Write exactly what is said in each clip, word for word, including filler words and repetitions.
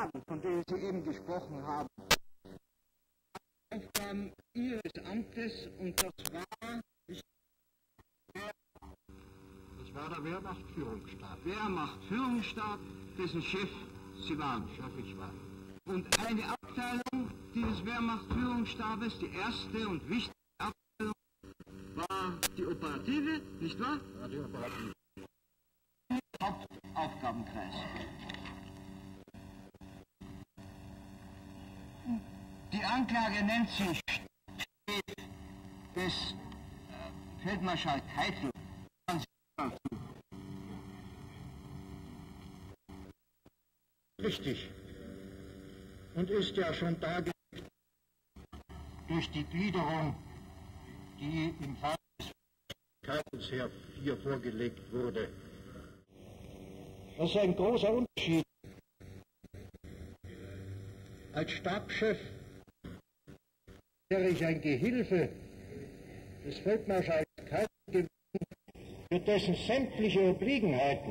Aufgaben, von denen Sie eben gesprochen haben. Aufgaben Ihres Amtes, und das war... Das war der Wehrmachtführungsstab. Wehrmachtführungsstab, dessen Chef Sie waren. Chef ich war. Und eine Abteilung dieses Wehrmachtführungsstabes, die erste und wichtigste Abteilung, war die operative, nicht wahr? Ja, die operative. Hauptaufgabenkreis. Die Anklage nennt sich Chef des äh, Feldmarschall Keitel. Richtig. Und ist ja schon dargelegt durch die Gliederung, die im Fall des Keitels her hier vorgelegt wurde. Das ist ein großer Unterschied. Als Stabschef wäre ich ein Gehilfe des Feldmarschalls Keitel gewesen, für dessen sämtliche Obliegenheiten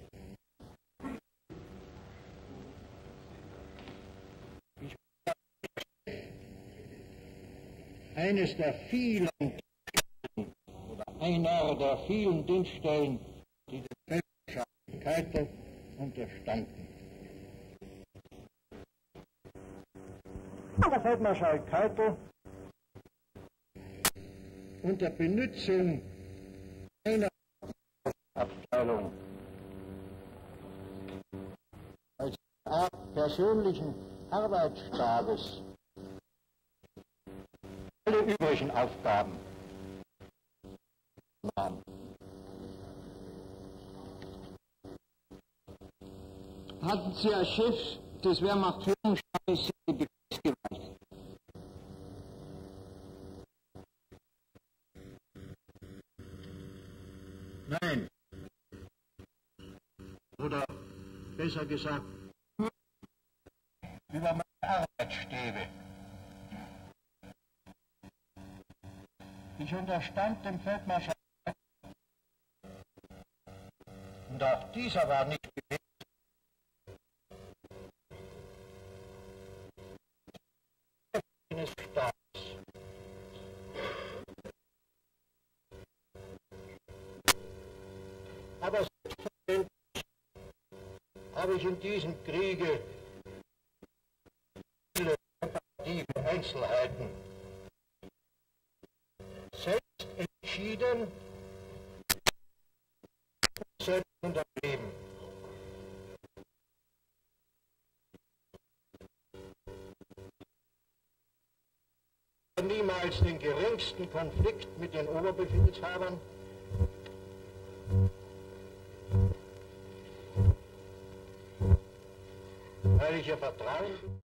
eines der vielen oder einer der vielen Dienststellen, die dem Feldmarschall Keitel unterstanden. Der Feldmarschall Keitel unter Benützung einer Abteilung als Art persönlichen Arbeitsstabes alle übrigen Aufgaben nahm. Hatten Sie als Chef des Wehrmachtführungsstabes die Beweisgewalt? Nein. Oder besser gesagt, über meine Arbeitsstäbe. Ich unterstand dem Feldmarschall und auch dieser war nicht gewählt. Eines Stabs. Aber selbstverständlich habe ich in diesem Kriege viele operative Einzelheiten selbst entschieden und selbst unterblieben. Niemals den geringsten Konflikt mit den Oberbefehlshabern, weil ich ihr Vertrauen